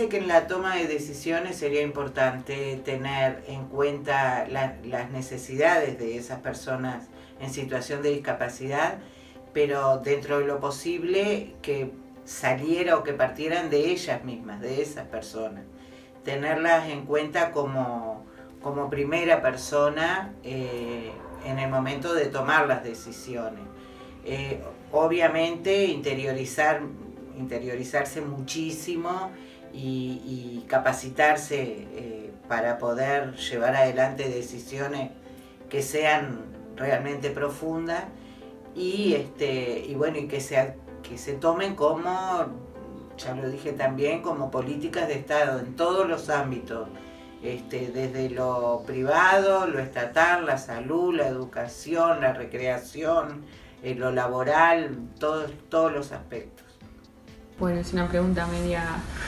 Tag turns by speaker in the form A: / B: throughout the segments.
A: parece que en la toma de decisiones sería importante tener en cuenta las necesidades de esas personas en situación de discapacidad, pero dentro de lo posible que saliera o que partieran de ellas mismas, de esas personas. Tenerlas en cuenta como primera persona en el momento de tomar las decisiones. Obviamente interiorizarse muchísimo y capacitarse para poder llevar adelante decisiones que sean realmente profundas y que se tomen como, ya lo dije también, como políticas de Estado en todos los ámbitos, desde lo privado, lo estatal, la salud, la educación, la recreación, lo laboral, todos los aspectos.
B: Bueno, es una pregunta media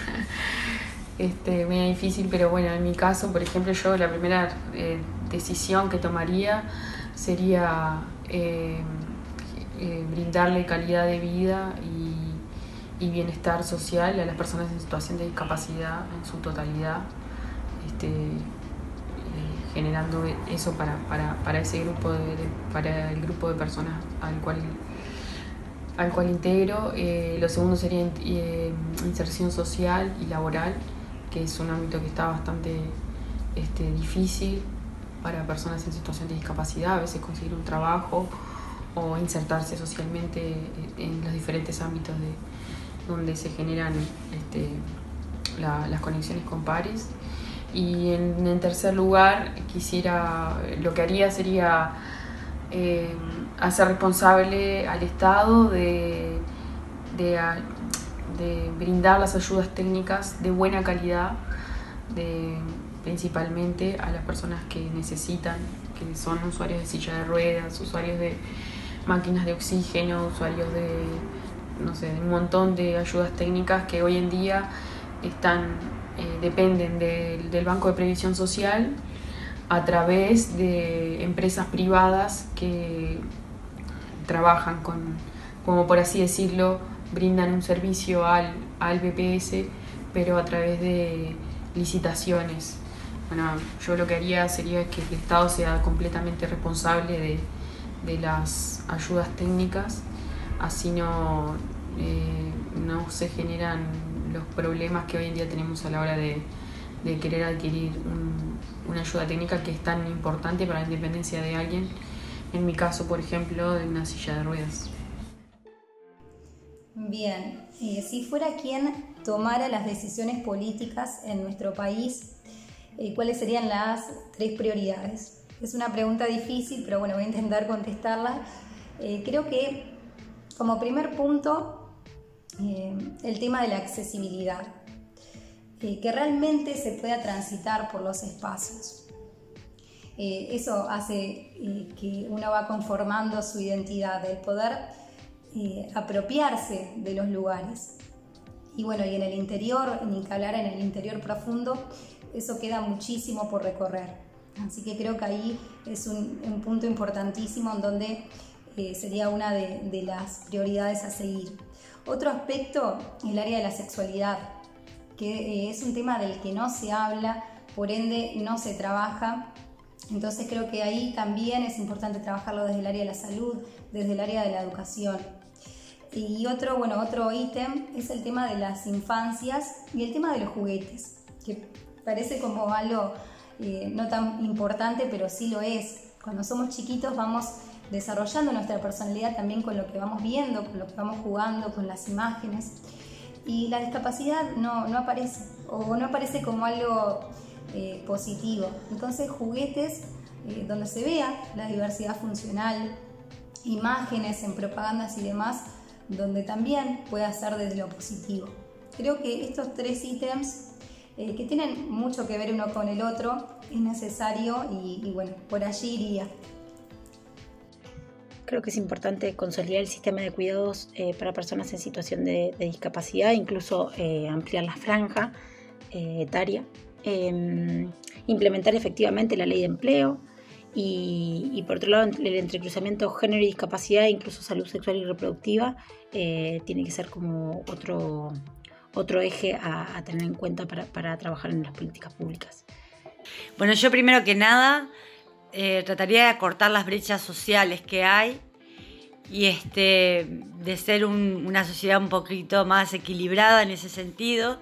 B: difícil, pero bueno, en mi caso, por ejemplo, yo la primera decisión que tomaría sería brindarle calidad de vida y bienestar social a las personas en situación de discapacidad en su totalidad, generando eso para ese grupo para el grupo de personas al cual integro. Lo segundo sería inserción social y laboral, que es un ámbito que está bastante difícil para personas en situación de discapacidad, a veces conseguir un trabajo o insertarse socialmente en los diferentes ámbitos donde se generan las conexiones con pares. Y en tercer lugar, lo que haría sería hacer responsable al Estado de brindar las ayudas técnicas de buena calidad, principalmente a las personas que necesitan, que son usuarios de silla de ruedas, usuarios de máquinas de oxígeno, usuarios de un montón de ayudas técnicas que hoy en día dependen del Banco de Previsión Social a través de empresas privadas que trabajan como por así decirlo, brindan un servicio al BPS, pero a través de licitaciones. Bueno, yo lo que haría sería que el Estado sea completamente responsable de las ayudas técnicas, así no se generan los problemas que hoy en día tenemos a la hora de querer adquirir una ayuda técnica que es tan importante para la independencia de alguien, en mi caso, por ejemplo, de una silla de ruedas.
C: Bien, si fuera quien tomara las decisiones políticas en nuestro país, ¿cuáles serían las 3 prioridades? Es una pregunta difícil, pero bueno, voy a intentar contestarla. Creo que como primer punto, el tema de la accesibilidad, que realmente se pueda transitar por los espacios. Eso hace que uno va conformando su identidad, el poder apropiarse de los lugares. Y bueno, y en el interior, ni que hablar en el interior profundo, eso queda muchísimo por recorrer. Así que creo que ahí es un punto importantísimo en donde sería una de las prioridades a seguir. Otro aspecto, el área de la sexualidad, que es un tema del que no se habla, por ende no se trabaja. Entonces creo que ahí también es importante trabajarlo desde el área de la salud, desde el área de la educación. Y otro ítem es el tema de las infancias y el tema de los juguetes, que parece como algo no tan importante, pero sí lo es. Cuando somos chiquitos vamos desarrollando nuestra personalidad también con lo que vamos viendo, con lo que vamos jugando, con las imágenes. Y la discapacidad no aparece, o no aparece como algo positivo. Entonces juguetes donde se vea la diversidad funcional, imágenes en propagandas y demás, donde también pueda ser desde lo positivo. Creo que estos 3 ítems que tienen mucho que ver uno con el otro es necesario y bueno, por allí iría.
D: Creo que es importante consolidar el sistema de cuidados para personas en situación de discapacidad, incluso ampliar la franja etaria, implementar efectivamente la ley de empleo y por otro lado el entrecruzamiento género y discapacidad, incluso salud sexual y reproductiva, tiene que ser como otro eje a tener en cuenta para trabajar en las políticas públicas.
E: Bueno, yo primero que nada trataría de acortar las brechas sociales que hay y de ser una sociedad un poquito más equilibrada en ese sentido,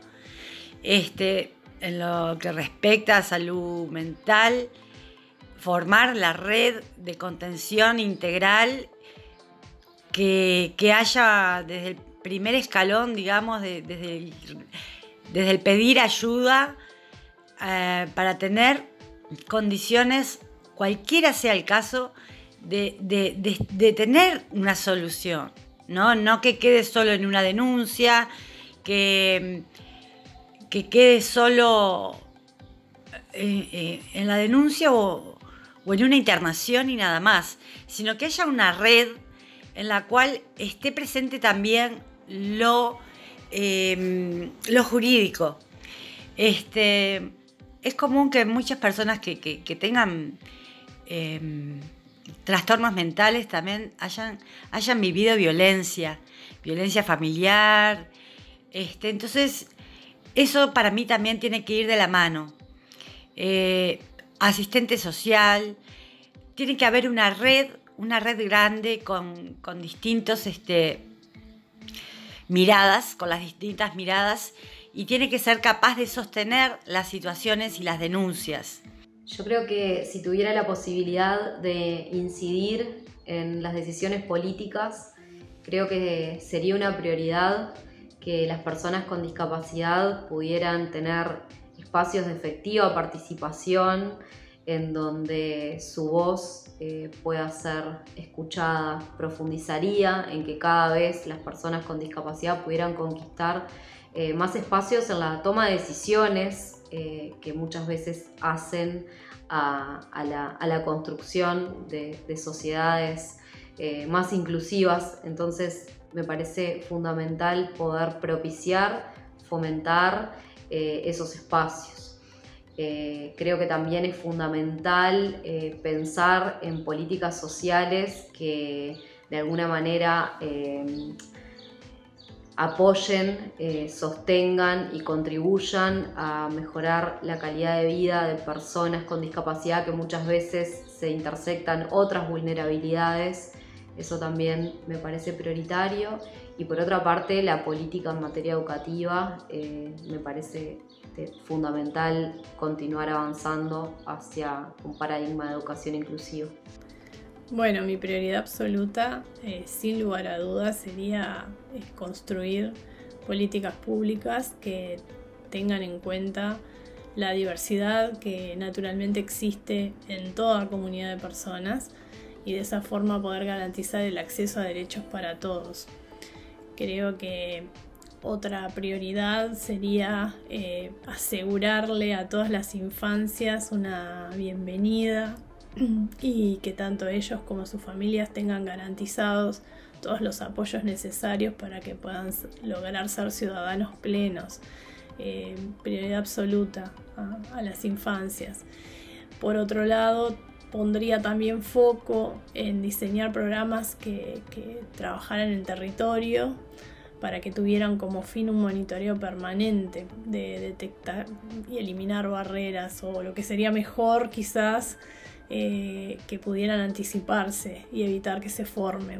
E: en lo que respecta a salud mental, formar la red de contención integral que haya desde el primer escalón, digamos, desde el pedir ayuda para tener condiciones, cualquiera sea el caso, de tener una solución, no que quede solo en una denuncia, que quede solo en la denuncia o en una internación y nada más, sino que haya una red en la cual esté presente también lo jurídico. Es común que muchas personas que tengan trastornos mentales también hayan vivido violencia familiar. Entonces, eso para mí también tiene que ir de la mano. Asistente social, tiene que haber una red grande con distintos miradas, con las distintas miradas, y tiene que ser capaz de sostener las situaciones y las denuncias.
F: Yo creo que si tuviera la posibilidad de incidir en las decisiones políticas, creo que sería una prioridad que las personas con discapacidad pudieran tener espacios de efectiva participación en donde su voz pueda ser escuchada. Profundizaría en que cada vez las personas con discapacidad pudieran conquistar más espacios en la toma de decisiones que muchas veces hacen a la construcción de sociedades más inclusivas. Entonces me parece fundamental poder propiciar, fomentar esos espacios. Creo que también es fundamental pensar en políticas sociales que de alguna manera apoyen, sostengan y contribuyan a mejorar la calidad de vida de personas con discapacidad que muchas veces se intersectan otras vulnerabilidades. Eso también me parece prioritario. Y por otra parte, la política en materia educativa me parece fundamental continuar avanzando hacia un paradigma de educación inclusiva.
G: Bueno, mi prioridad absoluta, sin lugar a dudas, sería construir políticas públicas que tengan en cuenta la diversidad que naturalmente existe en toda comunidad de personas y de esa forma poder garantizar el acceso a derechos para todos. Creo que otra prioridad sería asegurarle a todas las infancias una bienvenida y que tanto ellos como sus familias tengan garantizados todos los apoyos necesarios para que puedan lograr ser ciudadanos plenos. Prioridad absoluta a las infancias. Por otro lado, pondría también foco en diseñar programas que trabajaran en el territorio para que tuvieran como fin un monitoreo permanente de detectar y eliminar barreras, o lo que sería mejor quizás que pudieran anticiparse y evitar que se formen.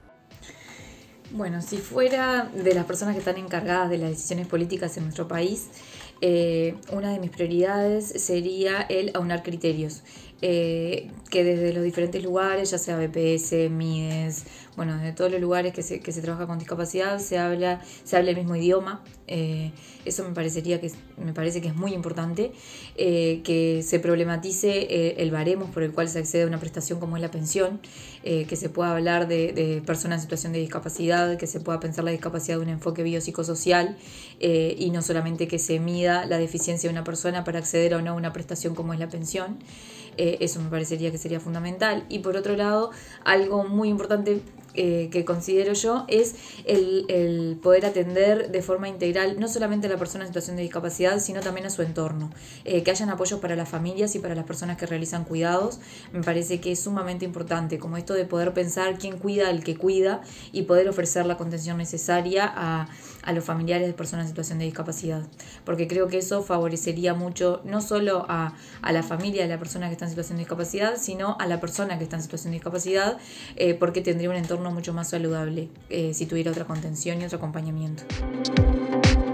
H: Bueno, si fuera de las personas que están encargadas de las decisiones políticas en nuestro país, una de mis prioridades sería el aunar criterios, que desde los diferentes lugares, ya sea BPS, MIDES, bueno, de todos los lugares que se trabaja con discapacidad, se hable el mismo idioma. Eso me parece que es muy importante, que se problematice el baremo por el cual se accede a una prestación como es la pensión, que se pueda hablar de personas en situación de discapacidad, que se pueda pensar la discapacidad de un enfoque biopsicosocial, y no solamente que se mida la deficiencia de una persona para acceder o no a una prestación como es la pensión. Eso me parecería que sería fundamental. Y por otro lado, algo muy importante que considero yo es el poder atender de forma integral no solamente a la persona en situación de discapacidad, sino también a su entorno. Que hayan apoyos para las familias y para las personas que realizan cuidados, me parece que es sumamente importante, como esto de poder pensar quién cuida al que cuida y poder ofrecer la contención necesaria a los familiares de personas en situación de discapacidad, porque creo que eso favorecería mucho no solo a la familia de la persona que está en situación de discapacidad, sino a la persona que está en situación de discapacidad, porque tendría un entorno mucho más saludable si tuviera otra contención y otro acompañamiento.